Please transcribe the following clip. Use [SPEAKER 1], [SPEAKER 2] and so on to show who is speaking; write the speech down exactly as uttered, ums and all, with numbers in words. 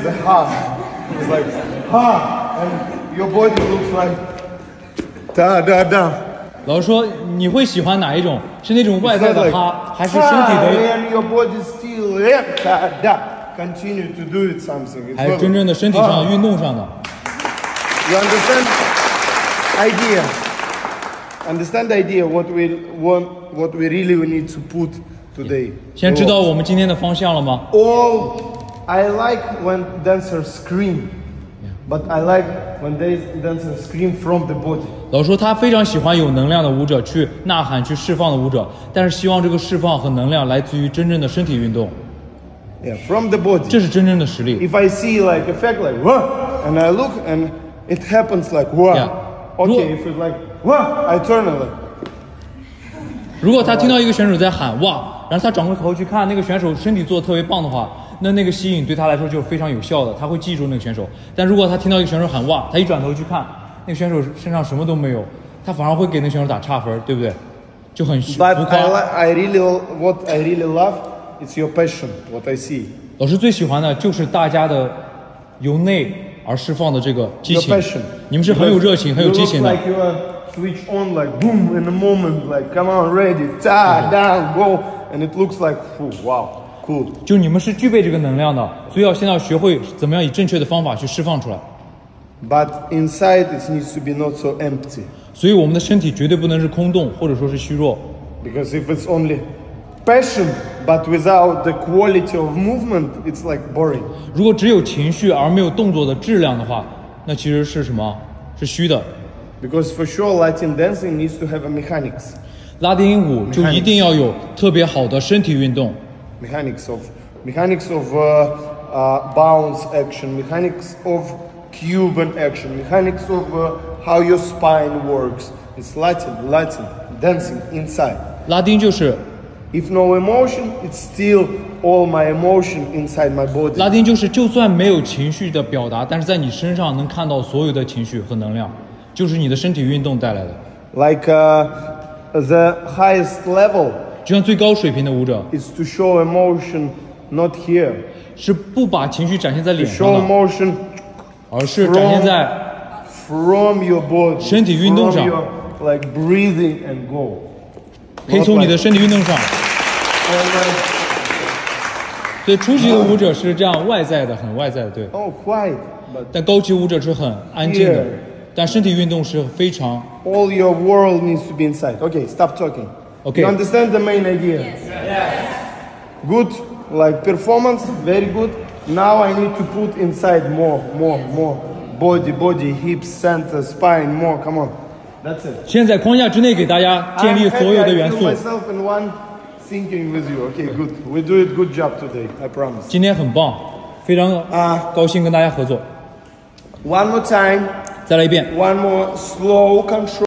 [SPEAKER 1] a ha. It's like ha, and your body looks like da da da.
[SPEAKER 2] 老师说你会喜欢哪一种？是那种外在的哈，还是身体的？
[SPEAKER 1] And your body still da da. Continue to do it something.
[SPEAKER 2] 还是真正的身体上运动上的
[SPEAKER 1] You understand idea? Understand the idea what we want, what we really need to put today.
[SPEAKER 2] 现在知道我们今天的方向了吗
[SPEAKER 1] All I like when dancers scream, but I like when they dancers scream from the body.
[SPEAKER 2] 老师说他非常喜欢有能量的舞者去呐喊去释放的舞者，但是希望这个释放和能量来自于真正的身体运动。
[SPEAKER 1] Yeah, from the body.
[SPEAKER 2] 这是真正的实力。
[SPEAKER 1] If I see like effect like what, and I look and it happens like what.
[SPEAKER 2] Yeah.
[SPEAKER 1] Okay, if it's like what, I turn it like.
[SPEAKER 2] 如果他听到一个选手在喊哇，然后他转过头去看那个选手身体做的特别棒的话，那那个吸引对他来说就是非常有效的，他会记住那个选手。但如果他听到一个选手喊哇，他一转头去看那个选手身上什么都没有，他反而会给那个选手打差分，对不对？就很浮夸。
[SPEAKER 1] But I, li- I really, what I really love, it's your passion. What I see.
[SPEAKER 2] 老师最喜欢的就是大家的由内而释放的这个激情。你们是很有热情、很有激情的。
[SPEAKER 1] Like you are switch on, like boom, in a moment, like come on, ready, ta, down, go, and it looks like, oh, wow, cool.
[SPEAKER 2] 就你们是具备这个能量的，所以要先要学会怎么样以正确的方法去释放出来。
[SPEAKER 1] But inside it needs to be not so empty.
[SPEAKER 2] 所以我们的身体绝对不能是空洞，或者说是虚弱。
[SPEAKER 1] Because if it's only passion, but without the quality of movement, it's like boring.
[SPEAKER 2] 如果只有情绪而没有动作的质量的话，那其实是什么？是虚的。
[SPEAKER 1] Because for sure, Latin dancing needs to have a mechanics.
[SPEAKER 2] 拉丁舞就一定要有特别好的身体运动。
[SPEAKER 1] Mechanics of mechanics of uh, uh, bounce action, mechanics of Cuban action, mechanics of uh, how your spine works. It's Latin, Latin dancing inside.
[SPEAKER 2] 拉丁就是。
[SPEAKER 1] If no emotion, it's still all my emotion inside my body.
[SPEAKER 2] 拉丁就是就算没有情绪的表达，但是在你身上能看到所有的情绪和能量，就是你的身体运动带来的。
[SPEAKER 1] Like uh, the highest level.
[SPEAKER 2] 就像最高水平的舞者
[SPEAKER 1] is to show emotion not here.
[SPEAKER 2] 是不把情绪展现在脸上
[SPEAKER 1] show emotion
[SPEAKER 2] 而是展现在
[SPEAKER 1] from your body.
[SPEAKER 2] 身体运动上
[SPEAKER 1] From your, like breathing and go.
[SPEAKER 2] 可以从你的身体运动上。所以初级的舞者是这样外在的，很外在的，对。
[SPEAKER 1] Oh, quiet. But
[SPEAKER 2] 但高级舞者是很安静的，但身体运动是非常。
[SPEAKER 1] All your world needs to be inside. Okay, stop talking.
[SPEAKER 2] Okay.
[SPEAKER 1] You understand the main idea?
[SPEAKER 3] Yes. Yes.
[SPEAKER 1] Good, like performance, very good. Now I need to put inside more, more, more. Body, body, hips, center, spine, more. Come on. That's it.
[SPEAKER 2] 现在框架之内给大家建立所有的元素。
[SPEAKER 1] I feel myself in one thinking with you. Okay, good. We do it good job today. I promise.
[SPEAKER 2] 今天很棒，非常啊高兴跟大家合作。
[SPEAKER 1] One more time.
[SPEAKER 2] 再来一遍。
[SPEAKER 1] One more slow control.